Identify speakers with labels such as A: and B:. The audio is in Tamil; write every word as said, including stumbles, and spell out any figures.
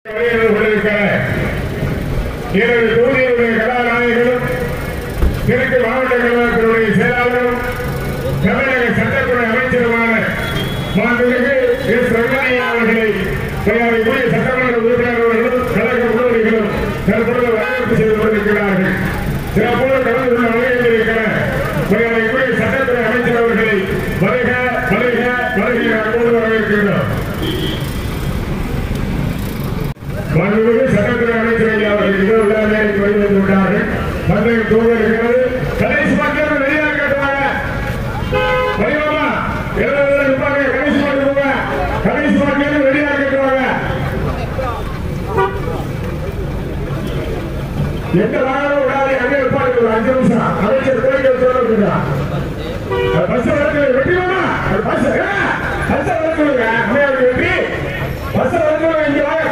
A: எனது தொகுதியுடைய கதாநாயகரும் கிழக்கு மாவட்ட கழகத்தினுடைய செயலாளரும் தமிழக சட்டத்துறை அமைச்சருமான மாண்புமிகு எஸ் ரங்கநாயகி அவர்களை மரியாதைக்குரிய சட்டமன்ற உறுப்பினர்களும் கழக முன்னோடிகளும் தற்பொழுது வரவேற்பு செய்து கொண்டிருக்கிறார்கள். சிறப்போடு கலந்து கொள்ள வழங்கியிருக்கிற மரியாதைக்குரிய சட்டத்துறை அமைச்சர் அவர்களை வருக வருக வருகிற அன்போடு வரவேற்கின்றோம். மாண்புமிகு சட்டத்துறை அமைச்சர் அவர்கள் இதோ விழாவிற்கு வருகை விட்டார்கள். பந்தயம் தூங்க இருக்கிறது. கடைசி மக்கள் வெளியாக கட்டுவாங்க. வருவாமா எழுபது இருப்பாங்க. கடைசி மக்கள் போங்க. கடைசி மக்கள் வெளியாக கட்டுவாங்க. எந்த வாகனம் விடாது அங்கே இருப்பாங்க. ஒரு அஞ்சு நிமிஷம் அமைச்சர் கோரிக்கை சொல்லிருக்கிறார். பஸ் வரது வெட்டிடுமா? பஸ் பஸ் வரதுங்க அம்மையாவுக்கு வெட்டி பஸ் வரது இங்க வாங்க.